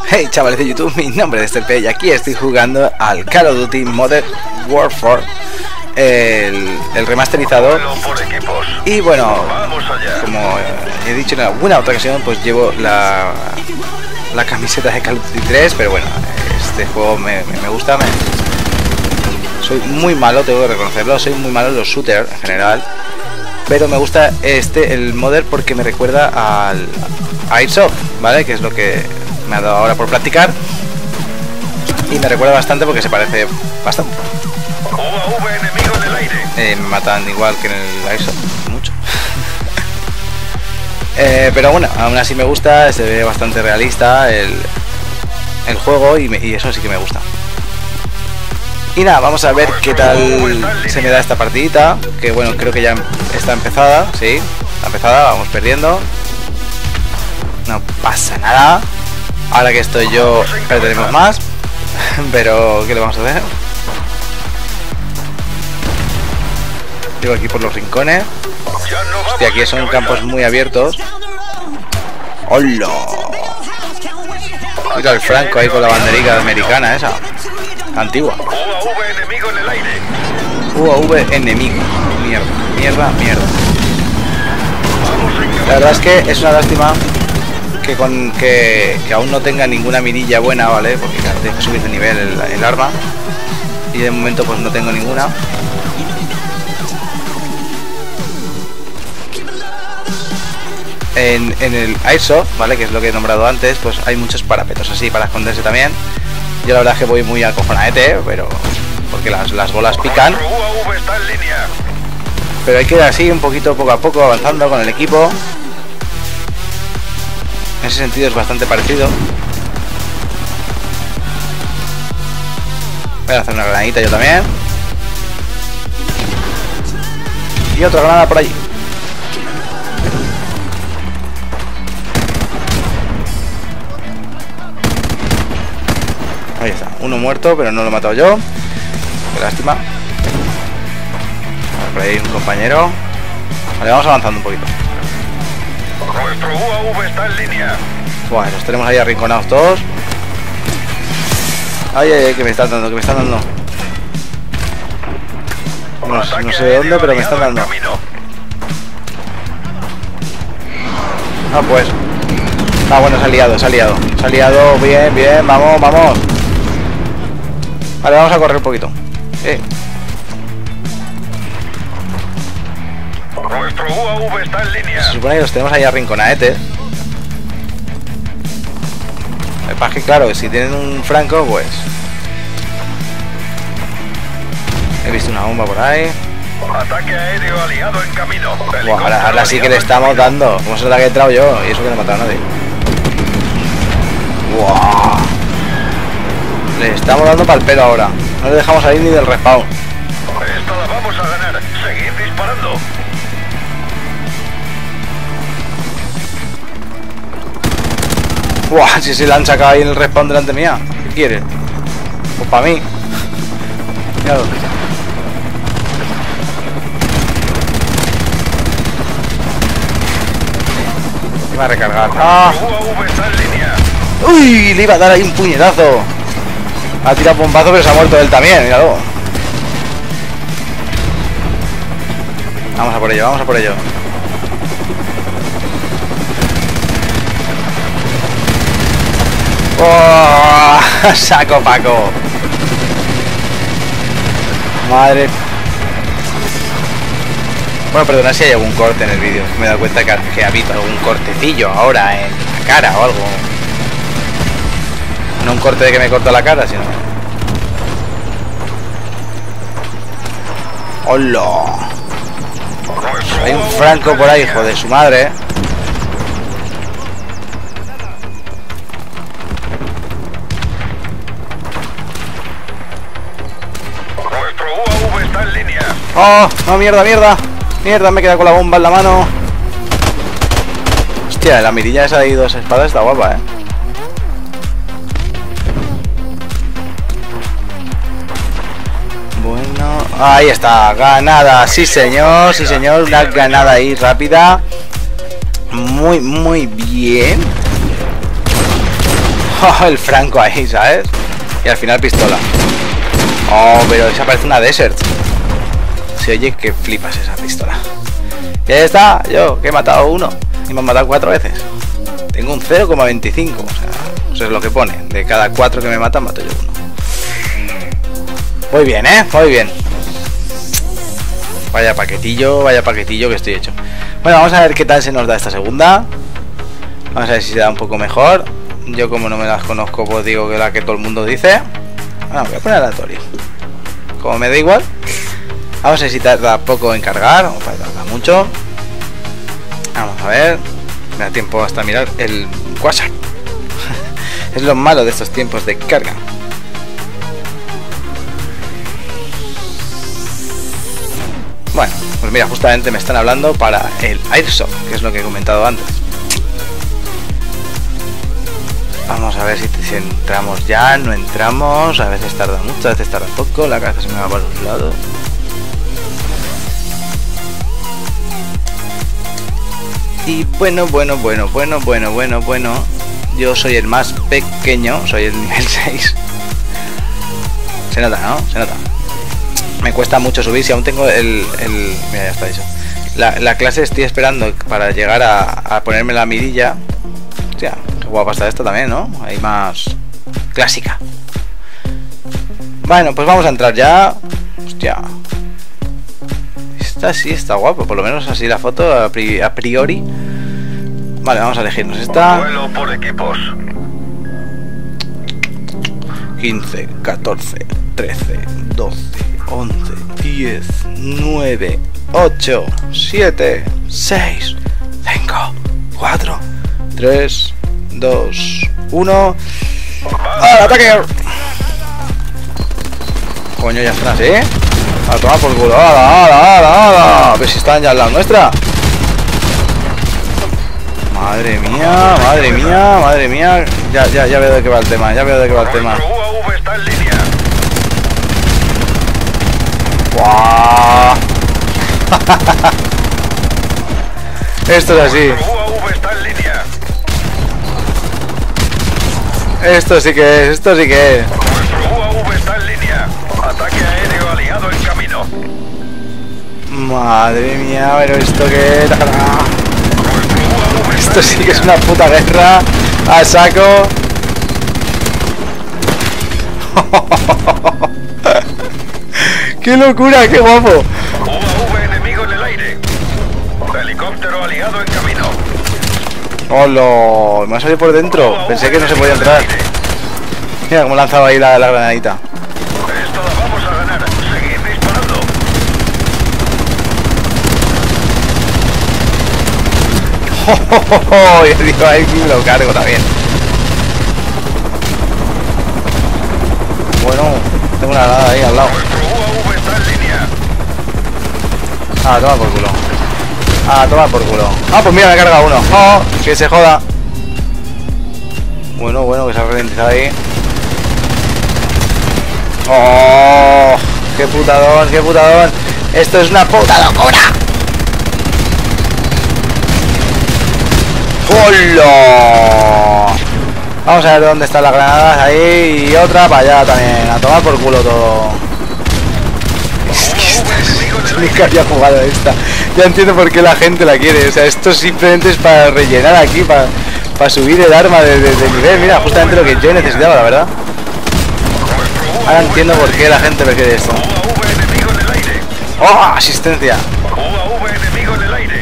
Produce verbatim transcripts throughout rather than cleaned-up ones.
Hey chavales de YouTube, mi nombre es Terpe y aquí estoy jugando al Call of Duty Modern Warfare, el, el remasterizado. Y bueno, como he dicho en alguna otra ocasión, pues llevo la, la camiseta de Call of Duty tres, pero bueno, este juego me, me, me gusta. Me, soy muy malo, tengo que reconocerlo, soy muy malo en los shooters en general, pero me gusta este, el Modern, porque me recuerda al Airsoft, ¿vale? Que es lo que me ha dado ahora por practicar y me recuerda bastante porque se parece bastante. U A V enemigo en el aire. Eh, me matan igual que en el Airsoft, mucho. eh, pero bueno, aún así me gusta, se ve bastante realista el, el juego y, me, y eso sí que me gusta. Y nada, vamos a ver qué tal se me da esta partidita, que bueno, creo que ya está empezada, sí, está empezada, vamos perdiendo. No pasa nada. Ahora que estoy yo perderemos más, pero ¿qué le vamos a hacer? Llego aquí por los rincones. Hostia, aquí son campos muy abiertos. ¡Hola! Mira el Franco ahí con la banderica americana esa, antigua. U A V enemigo en el aire. U A V enemigo. Mierda, mierda, mierda. La verdad es que es una lástima que con que, que aún no tenga ninguna mirilla buena, ¿vale? Porque claro, tengo que subir de nivel el, el arma y de momento pues no tengo ninguna. En, en el Airsoft, ¿vale? Que es lo que he nombrado antes, pues hay muchos parapetos así para esconderse también. Yo la verdad es que voy muy acojonadete, pero porque las, las bolas pican. Pero hay que ir así un poquito poco a poco avanzando con el equipo. En ese sentido es bastante parecido. Voy a hacer una granadita yo también. Y otra granada por allí. Ahí está, uno muerto, pero no lo he matado yo. Qué lástima. Por ahí hay un compañero. Vale, vamos avanzando un poquito. Nuestro U A V está en línea. Bueno, los tenemos ahí arrinconados todos. Ay, ay, ay, que me están dando, que me están dando. No, no sé de dónde, pero me están dando. Ah, pues. Ah, bueno, se ha liado, se ha liado. Se ha liado, bien, bien, vamos, vamos. Vale, vamos a correr un poquito. Eh. Nuestro U A V está en línea. Se supone que los tenemos ahí arrinconadetes. El pasa que claro, si tienen un franco, pues... He visto una bomba por ahí. Ataque aéreo aliado en camino. Buah, ahora, ahora sí que le estamos dando. ¿Cómo se la que he entrado yo? Y eso que no he matado a nadie. Buah. Le estamos dando para el pelo ahora. No le dejamos salir ni del respawn. Esta la vamos a ganar. Seguir disparando. Buah, si se la han sacado ahí en el respawn delante mía. ¿Qué quiere? Pues para mí. Míralo. Va a recargar. ¡Ah! ¡Uy! Le iba a dar ahí un puñetazo. Ha tirado bombazo, pero se ha muerto él también. Míralo. Vamos a por ello, vamos a por ello. ¡Oh! Saco Paco. Madre. Bueno, perdona si hay algún corte en el vídeo. Me he dado cuenta que, que ha habido algún cortecillo ahora en la cara o algo. No un corte de que me corta la cara, sino... ¡Hola! Hay un franco por ahí, hijo de su madre. Nuestro U A V está en línea. ¡Oh! ¡No, mierda, mierda! Mierda, me he quedado con la bomba en la mano. Hostia, la mirilla esa de dos espadas está guapa, eh. Bueno, ahí está, ganada, sí señor, sí señor, una ganada ahí rápida. Muy, muy bien. Oh, el franco ahí, ¿sabes? Y al final pistola. Oh, pero esa parece una desert. Se oye que flipas esa pistola. Y ahí está, yo que he matado uno y me han matado cuatro veces. Tengo un cero coma veinticinco. O sea, eso es lo que pone. De cada cuatro que me matan, mato yo uno. Muy bien, ¿eh? Muy bien. Vaya paquetillo, vaya paquetillo que estoy hecho. Bueno, vamos a ver qué tal se nos da esta segunda. Vamos a ver si se da un poco mejor. Yo como no me las conozco, pues digo que la que todo el mundo dice. Bueno, voy a poner aleatorio. Como me da igual. Vamos a ver si tarda poco en cargar o tarda mucho. Vamos a ver. Me da tiempo hasta mirar el WhatsApp. Es lo malo de estos tiempos de carga. Bueno, pues mira, justamente me están hablando para el Airsoft, que es lo que he comentado antes. Vamos a ver si, si entramos ya, no entramos. A veces tarda mucho, a veces tarda poco. La cabeza se me va para un lado. Y bueno, bueno, bueno, bueno, bueno, bueno, bueno. Yo soy el más pequeño, soy el nivel seis. Se nota, ¿no? Se nota. Me cuesta mucho subir, si aún tengo el... el mira, ya está dicho. La, la clase estoy esperando para llegar a, a ponerme la mirilla. Hostia, qué guapa está esta también, ¿no? Hay más... clásica. Bueno, pues vamos a entrar ya. Hostia. Esta sí está guapa, por lo menos así la foto a, pri a priori. Vale, vamos a elegirnos esta. Vuelo por equipos. quince, catorce, trece, doce, once, diez, nueve, ocho, siete, seis, cinco, cuatro, tres, dos, uno. ¡Al ataque! Coño, ya están así. A tomar por culo. ¡Hala, hala, hala, hala! A ver si están ya al lado nuestra. Madre mía, madre mía, madre mía. Ya, ya, ya veo de qué va el tema, ya veo de qué va el tema. U A V está en línea. ¡Guau! Esto es así. U A V está en línea. Esto sí que es, esto sí que es. Nuestro U A V está en línea. Ataque aéreo aliado en camino. Madre mía, pero esto que es. Esto sí que es una puta guerra a saco. ¡Qué locura, qué guapo! U A V enemigo en el aire. Helicóptero aliado en camino. ¡Hola! Me ha salido por dentro. Pensé que no se podía entrar. Mira cómo lanzaba ahí la, la granadita. Esto la vamos a ganar. Seguid disparando. ¡Oh! Y digo, ahí me lo cargo también. Bueno, tengo una granada ahí al lado. Nuestro U A V está en línea. Ah, toma por culo. Ah, toma por culo. Ah, pues mira, me carga uno. Oh, que se joda. Bueno, bueno, que se ha ralentizado ahí. Oh, qué putadón, qué putadón. Esto es una puta locura. ¡Hola! Vamos a ver dónde están las granadas. Ahí y otra para allá también. A tomar por culo todo. Es que esta es... nunca había jugado esta. Ya entiendo por qué la gente la quiere. O sea, esto simplemente es para rellenar aquí, para, para subir el arma de, de, de nivel. Mira, justamente lo que yo necesitaba, la verdad. Ahora entiendo por qué la gente prefiere esto. U A V enemigo en el aire. ¡Oh! Asistencia. U A V enemigo en el aire.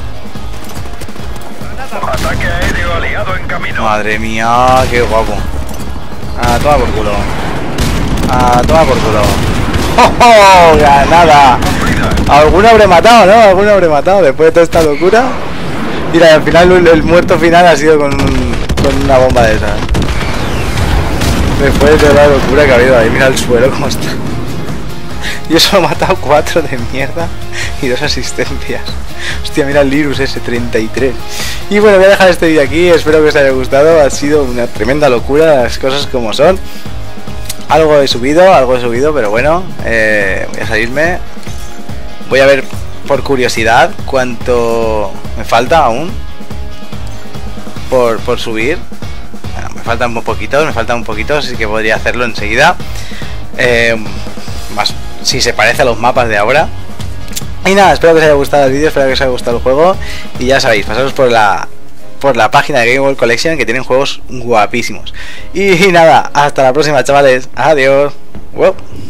Ataque aéreo aliado en camino. Madre mía, qué guapo. Ah, toma por culo. Ah, toma por culo. ¡Oh, oh! ¡Ganada! Alguno habré matado, ¿no? Alguno habré matado después de toda esta locura. Mira, al final el, el muerto final ha sido con, un, con una bomba de esas. Después de toda la locura que ha habido ahí. Mira el suelo cómo está. Yo solo he matado cuatro de mierda y dos asistencias. Hostia, mira el Lirus ese, treinta y tres. Y bueno, voy a dejar este vídeo aquí. Espero que os haya gustado. Ha sido una tremenda locura, las cosas como son. Algo he subido, algo he subido, pero bueno, eh, voy a salirme. Voy a ver por curiosidad cuánto me falta aún por, por subir. Bueno, me faltan muy poquitos, me faltan un poquito, así que podría hacerlo enseguida. Eh, más si se parece a los mapas de ahora. Y nada, espero que os haya gustado el vídeo, espero que os haya gustado el juego. Y ya sabéis, pasaros por la por la página de Game World Collection, que tienen juegos guapísimos. Y, y nada, hasta la próxima, chavales. Adiós. Wow.